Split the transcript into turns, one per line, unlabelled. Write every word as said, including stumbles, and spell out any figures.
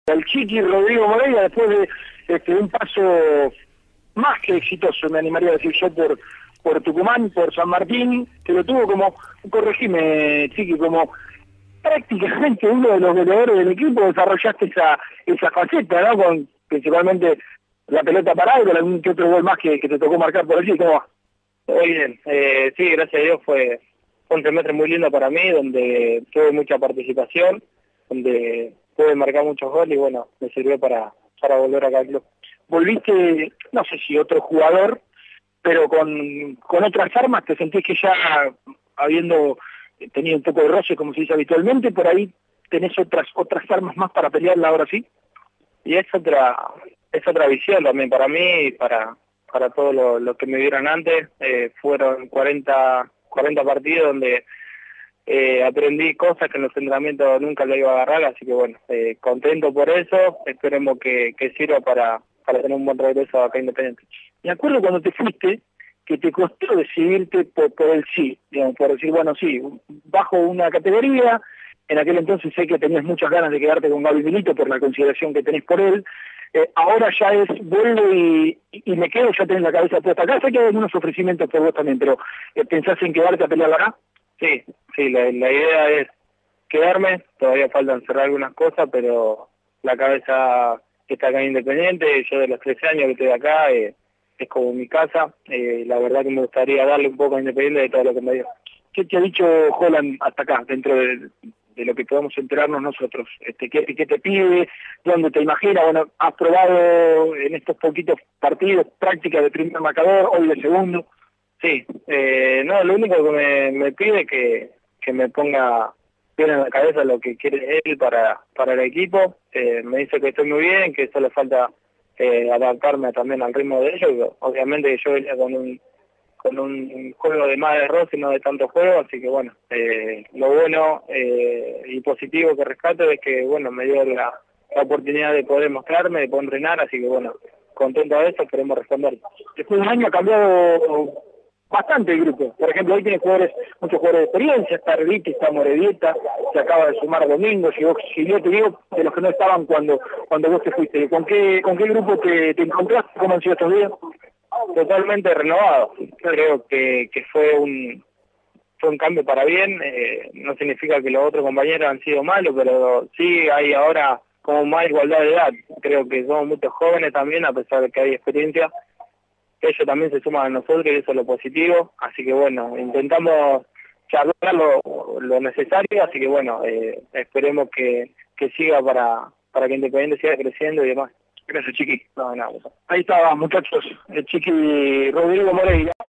El Chiqui Rodrigo Moreira, después de este, un paso más que exitoso, me animaría a decir yo, por, por Tucumán, por San Martín, que lo tuvo como, corregime Chiqui, como prácticamente uno de los goleadores del equipo. Desarrollaste esa esa faceta, ¿no? Con principalmente la pelota parada y con algún que otro gol más que, que te tocó marcar por allí. ¿Cómo va?
Muy bien, eh, sí, gracias a Dios fue, fue un semestre muy lindo para mí, donde tuve mucha participación, donde pude marcar muchos goles y bueno, me sirvió para, para volver acá al club.
Volviste, no sé si otro jugador, pero con, con otras armas. ¿Te sentís que ya habiendo tenido un poco de roce, como se dice habitualmente, por ahí tenés otras otras armas más para pelearla ahora sí?
Y es otra es otra visión también para mí y para, para todos los lo que me vieron antes. Eh, fueron cuarenta, cuarenta partidos donde eh, aprendí cosas que en los entrenamientos nunca le iba a agarrar, así que bueno, eh, contento por eso. Esperemos que, que sirva para, para tener un buen regreso acá a Independiente.
Me acuerdo cuando te fuiste, que te costó decidirte por, por el sí, digamos, por decir, bueno, sí, bajo una categoría. En aquel entonces sé que tenías muchas ganas de quedarte con Gaby Milito por la consideración que tenés por él. Eh, ahora ya es, vuelvo y, y me quedo, ya tenés la cabeza puesta acá. Sé que hay algunos ofrecimientos por vos también, pero eh, ¿pensás en quedarte a pelear acá?
Sí, sí, la, la idea es quedarme, todavía faltan cerrar algunas cosas, pero la cabeza está acá en Independiente. Yo de los trece años que estoy acá, eh, es como mi casa. Eh, la verdad que me gustaría darle un poco a Independiente de todo lo que me dio.
¿Qué te ha dicho Holland hasta acá, dentro de, de lo que podemos enterarnos nosotros? Este, ¿qué, ¿Qué te pide? ¿Dónde te imaginas? Bueno, has probado en estos poquitos partidos prácticas de primer marcador, hoy de segundo.
Sí, eh, no, lo único que me, me pide es que, que me ponga bien en la cabeza lo que quiere él para, para el equipo. Eh, me dice que estoy muy bien, que solo falta eh, adaptarme también al ritmo de ellos. Obviamente yo venía con un con un juego de más de roce y no de tanto juego, así que bueno, eh, lo bueno eh, y positivo que rescato es que bueno, me dio la, la oportunidad de poder mostrarme, de poder entrenar, así que bueno, contento de eso, queremos responder.
Después de un año ha cambiado bastante el grupo. Por ejemplo, hoy tiene jugadores, muchos jugadores de experiencia, está Reviti, está Moredieta, se acaba de sumar Domingo, llegó, yo te digo, de los que no estaban cuando cuando vos te fuiste. ¿Con qué con qué grupo te, te encontraste? ¿Cómo han sido estos días?
Totalmente renovado. Creo que, que fue un fue un cambio para bien. Eh, no significa que los otros compañeros han sido malos, pero sí hay ahora como más igualdad de edad. Creo que somos muchos jóvenes también, a pesar de que hay experiencia. Ellos también se suman a nosotros y eso es lo positivo. Así que bueno, intentamos charlar lo, lo necesario, así que bueno, eh, esperemos que, que siga para, para que Independiente siga creciendo y demás.
Gracias, Chiqui.
No, nada.
Ahí estaba, muchachos, el Chiqui Rodrigo Moreira.